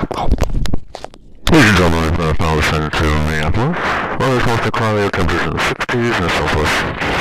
Ladies and gentlemen, now descending to Minneapolis. Weather is mostly cloudy, temperatures in the 60s and so forth.